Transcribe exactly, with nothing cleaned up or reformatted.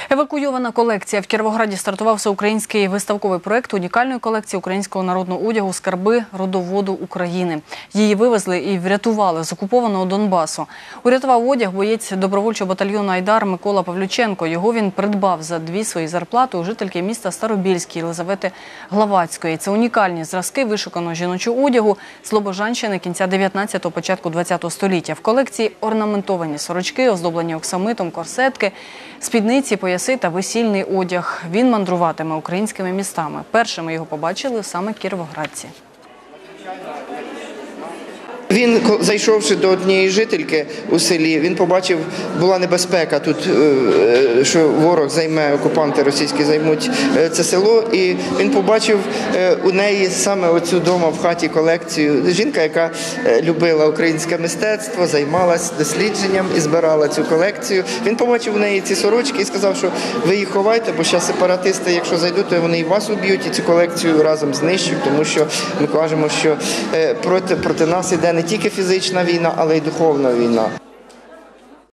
Евакуйована колекція. В Кіровограді стартував всеукраїнський виставковий проєкт унікальної колекції українського народного одягу «Скарби родоводу України». Її вивезли і врятували з окупованого Донбасу. Урятував одяг боєць добровольчого батальйону «Айдар» Микола Павлюченко. Його він придбав за дві свої зарплати у жительки міста Старобільськ Єлизавети Главацької. Це унікальні зразки вишуканого жіночого одягу Слобожанщини кінця дев'ятнадцятого – початку двадцятого століття. В колекції орнаментовані сорочки, оздоблені оксамитом, корсетки, спідниці, пояси та весільний одяг. Він мандруватиме українськими містами. Першими його побачили саме кіровоградці. Він, зайшовши до однієї жительки у селі, він побачив, була небезпека тут, що ворог займе, окупанти російські займуть це село, і він побачив у неї саме оцю дома в хаті колекцію. Жінка, яка любила українське мистецтво, займалась дослідженням і збирала цю колекцію. Він побачив у неї ці сорочки і сказав, що ви їх ховайте, бо зараз сепаратисти, якщо зайдуть, то вони і вас уб'ють, і цю колекцію разом знищують, тому що ми кажемо, що проти, проти нас іде не тільки фізична війна, але й духовна війна.